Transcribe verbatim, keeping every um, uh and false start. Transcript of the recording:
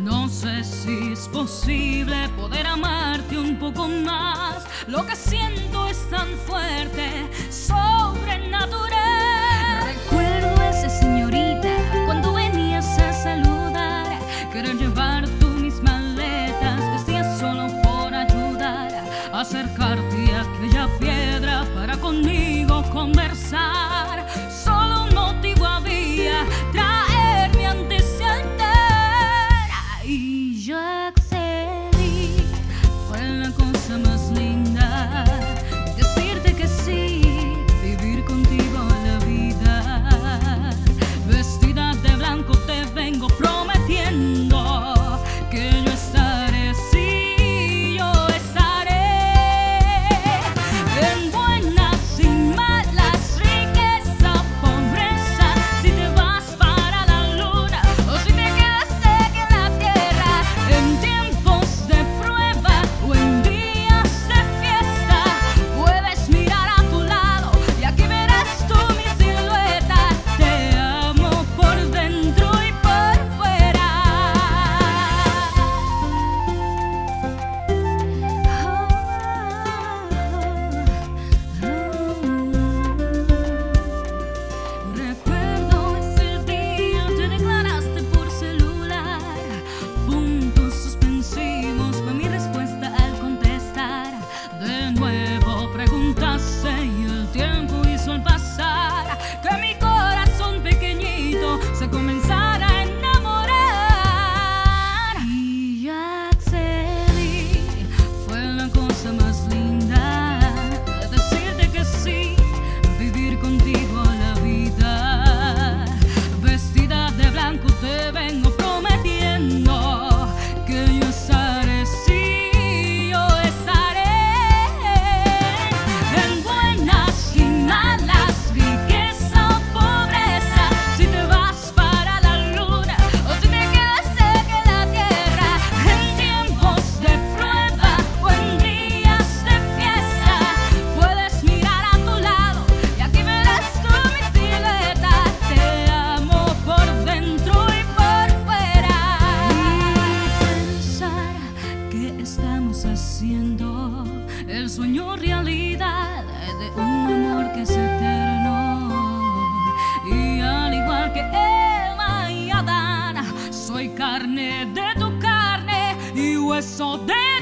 No sé si es posible poder amarte un poco más. Lo que siento es tan fuerte, sobrenatural. Recuerdo a esa señorita cuando venías a saludar. Querer llevar tú mis maletas, decías solo por ayudar. Acercarte a aquella piedra para conmigo conversar. Solo un motivo había, traerme ante ese altar. Y yo accedí, fue la cosa más linda. Decirte que sí, vivir contigo la vida. Vestida de blanco te vengo prometiendo que yo estaré, sí, yo estaré. En buenas y malas, riqueza, pobreza, si te vas para la luna o si te quedas seca en la tierra. En tiempos de prueba o en días de fiesta, puedes mirar a tu lado y aquí verás tú mi silueta. Te amo por dentro y por fuera. Recuerdo ese día te declaraste por celular. Puntos suspensivos fue mi respuesta al contestar. De nuevo preguntaste y el tiempo hizo al pasar que mi corazón pequeñito se comenzara a enamorar. Y ya accedí, fue la cosa más linda. Decirte que sí, vivir contigo la vida. Vestida de blanco te vengo prometiendo que yo estaré, sí, yo estaré. En buenas y malas, riqueza o pobreza, si te vas para la luna o si te quedas seca en la tierra. En tiempos de prueba o en días de fiesta, puedes mirar a tu lado y aquí verás tú mi silueta. Te amo por dentro y por fuera. Y pensar que estamos haciendo el sueño realidad de un amor que es eterno. Y al igual que Eva y Adán, soy carne de tu carne y hueso de